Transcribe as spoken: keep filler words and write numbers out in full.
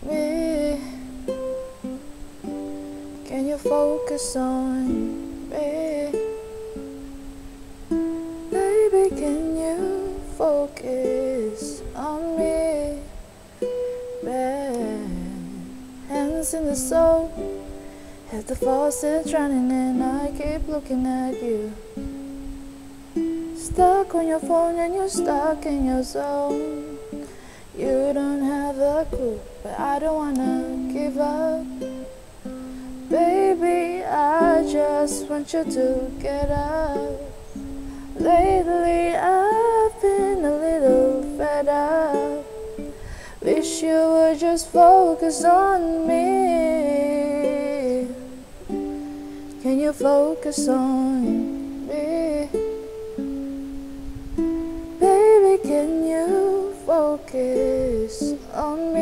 me? Can you focus on me? Baby, can you focus on me? Babe, hands in the soul, have the faucet running and I keep looking at you. Stuck on your phone and you're stuck in your zone. You don't have a clue, but I don't wanna give up. Baby, I just want you to get up. Lately I've been a little fed up. Wish you would just focus on me. Can you focus on me? Baby, can you focus on